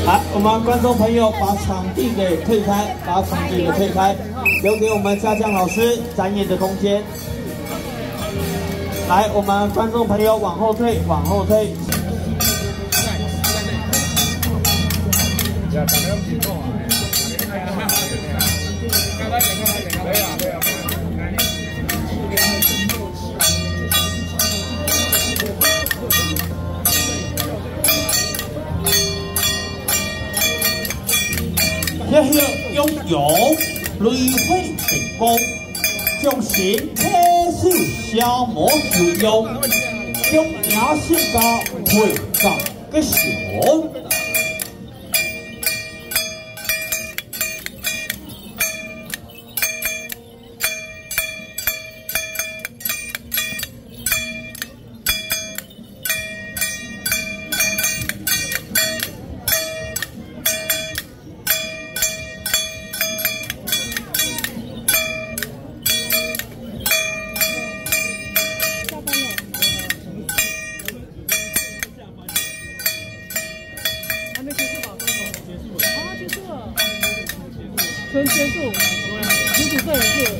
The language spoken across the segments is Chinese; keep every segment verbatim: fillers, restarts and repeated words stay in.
来，我们观众朋友把场地给退开，把场地给退开，留给我们家将老师展演的空间。来，我们观众朋友往后退，往后退。这是拥有累会成功，将身体受消磨使用，将野性个会感个小。 纯结束，女主这也是。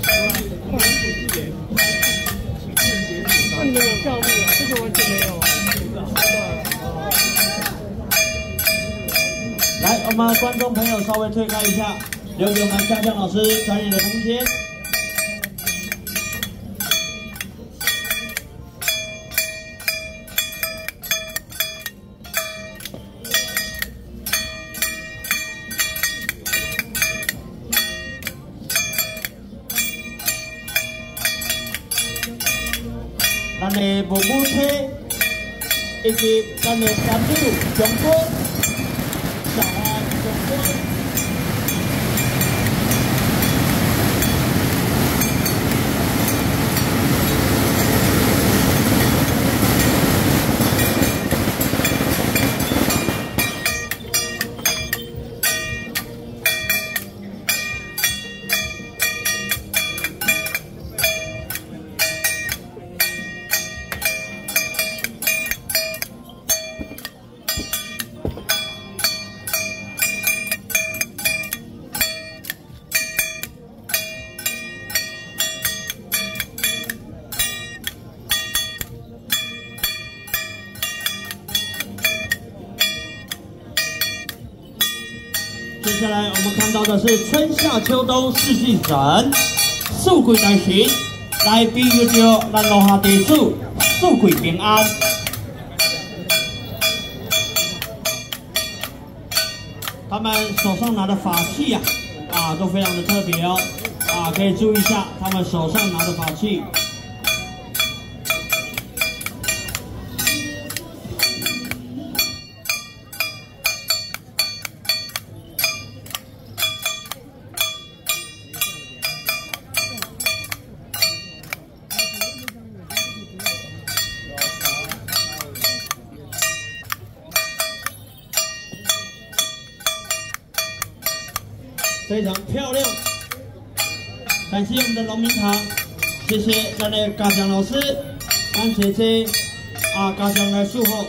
那你们有教育啊？这个完全没有。 来，我们观众朋友稍微退开一下，留给我们家将老师展演的空间。咱的木木车以及咱的男女中国小孩中国。接下来我们看到的是春夏秋冬四季神，四季大行，来比喻着咱落下地主四季平安。他们手上拿的法器呀、啊，啊，都非常的特别哦，啊，可以注意一下他们手上拿的法器。非常漂亮，感谢我们的农民堂，谢谢咱的家长老师、安姐姐啊，家长来祝贺，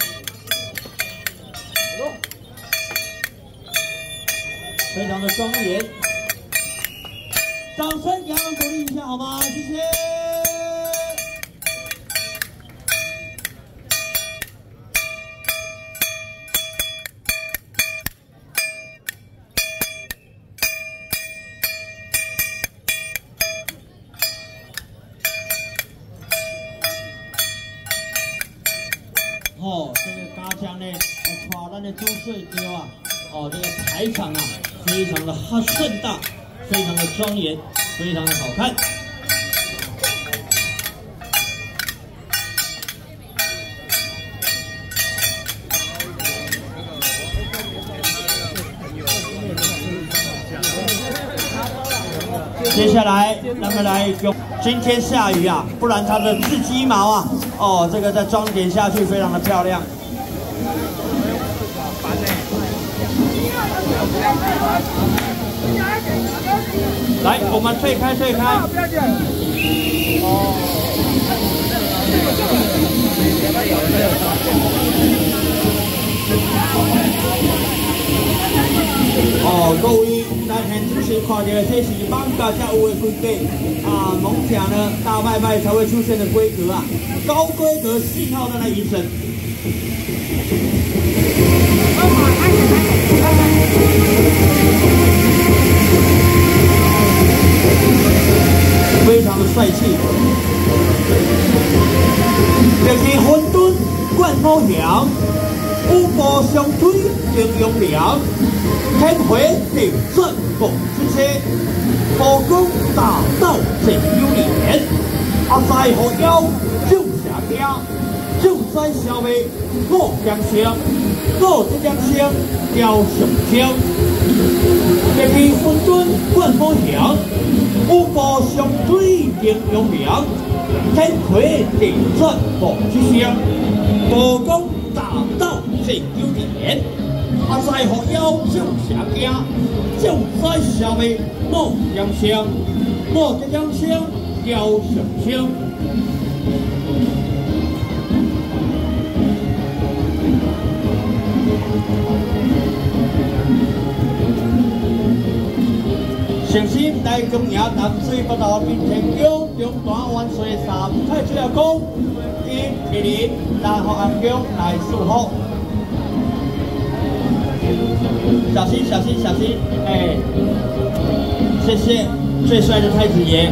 非常的庄严，掌声给他们鼓励一下好吗？谢谢。哦，这个家将呢，带咱的周岁雕啊，哦，这个台场啊，非常的盛大，非常的庄严，非常的好看。接下来，咱们来用。今天下雨啊，不然它的雉鸡毛啊，哦，这个再装点下去，非常的漂亮。来，我们退开，退开。哦。 各位咱现主席看到，这是艋舺才有的规格啊，蒙恬呢大拜拜才会出现的规格啊，高规格信号弹的延伸。非常的帅气。就是混沌灌高翔，五步相推应用良，天回地震共之车，武功大道最优廉。阿在何妖就下家，就在消灭我将相，我这将相要上将。就是混沌灌高翔，五步相推应用良。天魁地震共之声，武功大道最优廉。阿在何妖就下家，就在消灭我将相，我这将相要上香。诚心来恭迎南水北道滨田宫中大万岁三太子爷公，今麒麟南河安宫来祝福。小心小心小心！哎，谢谢最帅的太子爷。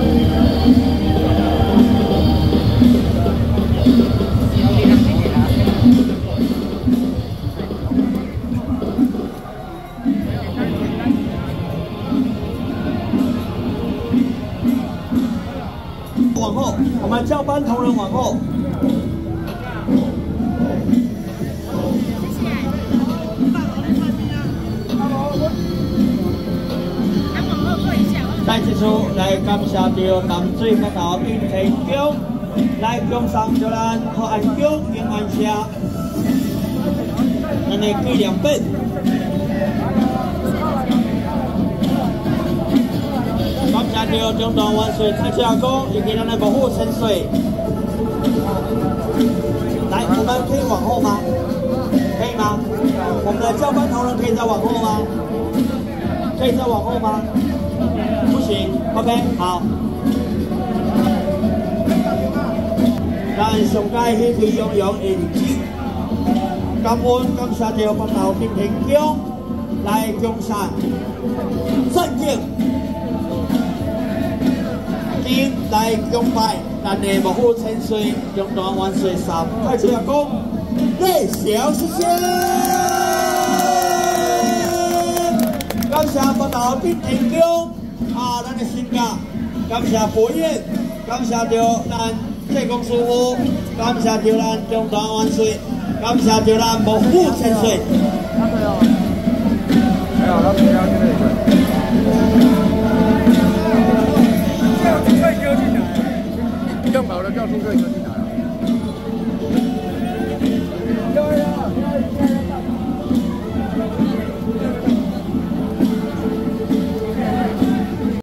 往后，我们交班同仁往后。来提出来感谢到南水北道滨田宫，来供上就咱河安宫永安社，咱的纪念品。感谢到中大万岁太子爷公以及咱的保护沉水。来，我们可以往后吗？可以吗？我们的交班同仁可以再往后吗？可以再往后吗？不行 ，OK， 好。咱上届喜气洋洋的日子，感恩感谢到北道滨田宫来供上尊敬。今来恭拜咱的幕府千岁中大万岁三太子爷公，内小谢谢。感谢北道滨田宫啊，咱的新家，感谢佛院，感谢到咱济公师傅，感谢到咱中大万岁，感谢到咱幕府千岁。哎呀，咱不要这个。